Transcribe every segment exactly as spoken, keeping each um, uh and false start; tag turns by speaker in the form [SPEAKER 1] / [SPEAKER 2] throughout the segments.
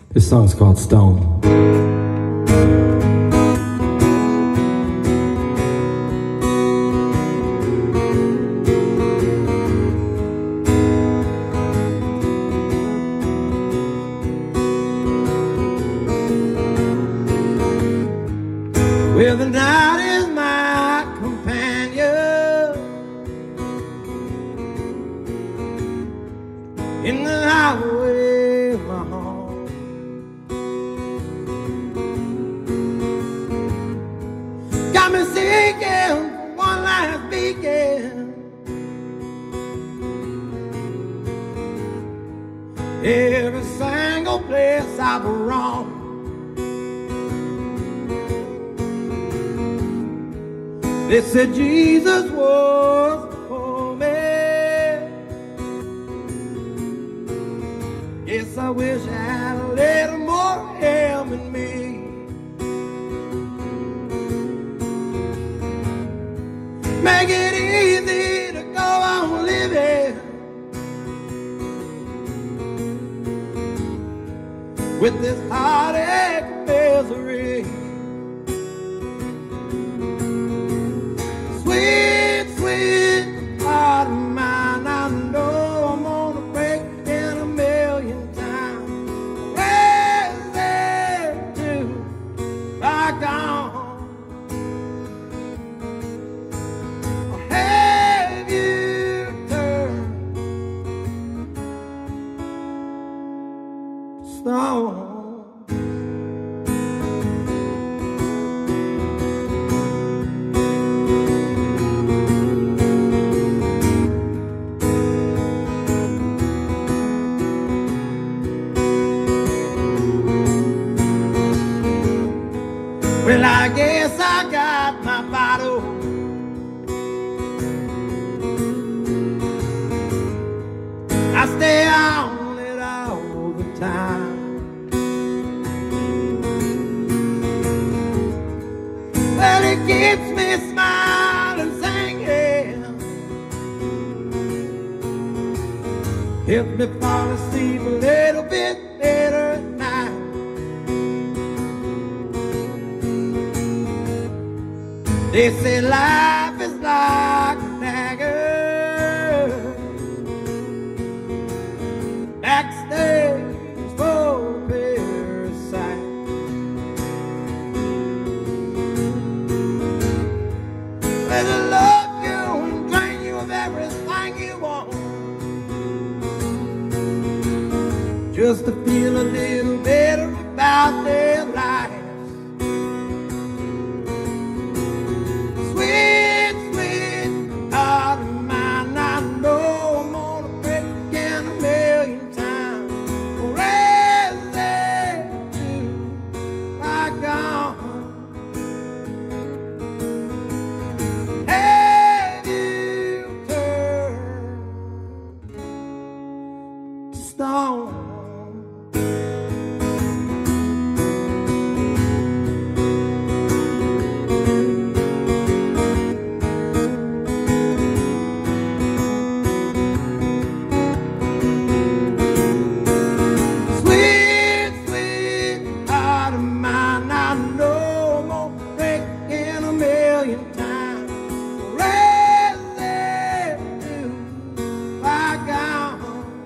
[SPEAKER 1] This song's called Stone.
[SPEAKER 2] Well, the night is my companion in the highway of my home. Got me seeking for one last beacon. Every single place I've roamed, they said Jesus was for me. Yes, I wish I had a little more of him in me. Make it easy to go on living with this heartache and misery. Sweet, sweet heart of mine, I know I'm gonna break in a million times. Where's there to rock on? Or have you turned to stone? Well, I guess I got my bottle. I stay on it all the time. Well, it keeps me smiling, singing, helps me fall asleep a little bit better at night. They say life is like a dagger, backstage for a parasite. They'll love you and drain you of everything you want, just to feel a little better about their life. Stone. Sweet, sweet heart of mine, I know I'm gonna break in a million times. Where's there to rock on?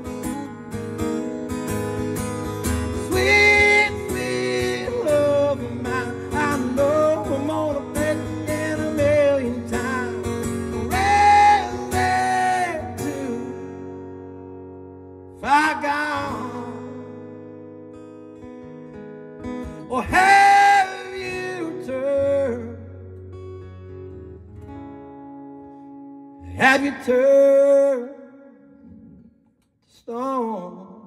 [SPEAKER 2] Or have you turned? Have you turned to stone?